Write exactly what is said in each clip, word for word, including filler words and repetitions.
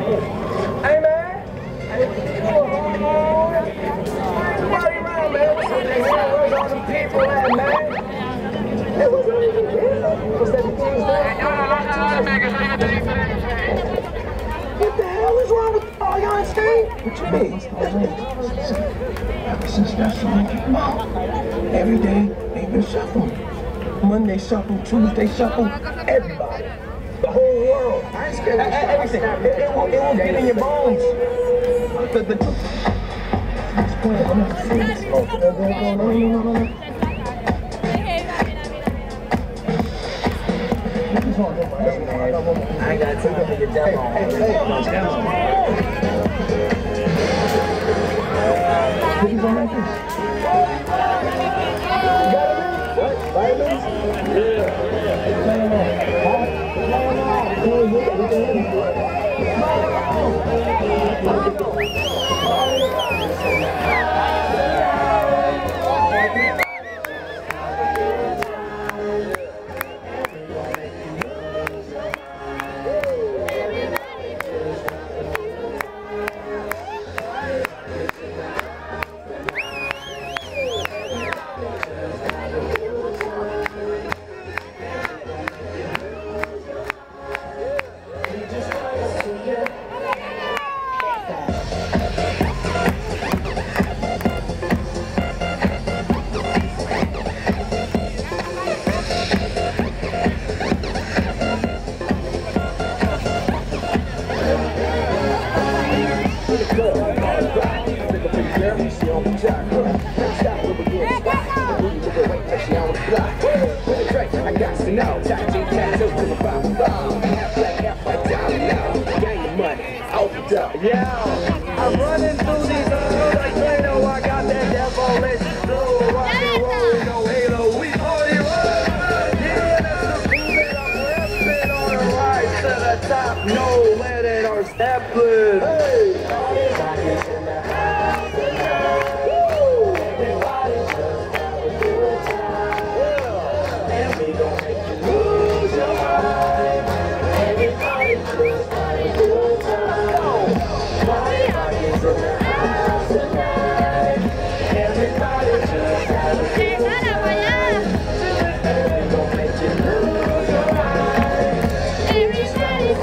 Hey, man. Somebody around, man. What's up, man? Where's all them people at, man? Hey, what's up? What's that What the hell is wrong with all y'all insane? What you mean? Ever since that song came out, every day they've been shuffling. Monday shuffle, Tuesday shuffle, everybody. The whole world. I ain't scared of everything. It, it, it, will, it will get in your bones. The, the, it's playing. I'm not saying this. Oh, no, no, no, no, no, no, no. I ain't got to take up your demo. Hey, hey, hey, demo. Cookies on that thing? You got it? What? Vitamins? Yeah. No, no, no. Huh? No, no. No, you got it. I got to know, touching tattoos to the bottom. Half black, half white, down now. Gang the money, opened up. Yeah, I'm running through these halls like Plano. I got that devilish flow. Rock and roll, no halo. We party roll. Yeah, that's the movement. I'm repping on the rise to the top. No letting or stepping. Hey. Everybody's in the house tonight. Everybody's just having a good time. Yeah. And we gon' make you lose your mind. Everybody's just having a good time. Everybody's in the house tonight. Everybody's just having a good time. And we gon' make you lose your mind. Everybody's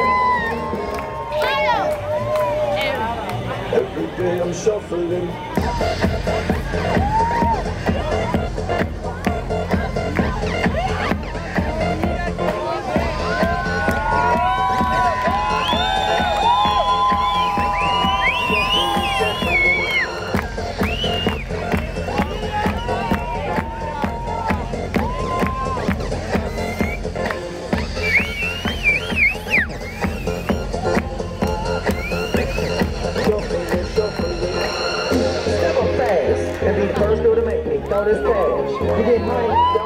every day I'm shuffling. And be the first dude to make me throw this cash. You get money.